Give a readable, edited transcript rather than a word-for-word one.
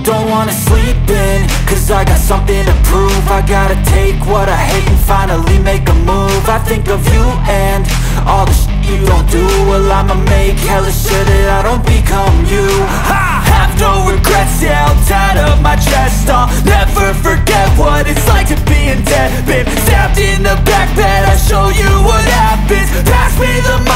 don't wanna sleep in, cause I got something to prove. I gotta take what I hate and finally make a move. I think of you and all the shit you don't do. Well, I'ma make hella sure that I don't become you. I have no regrets, yeah, I'll tie up my chest. I'll never forget what it's like to be in debt. Been stabbed in the back bed, I'll show you what happens. Pass me the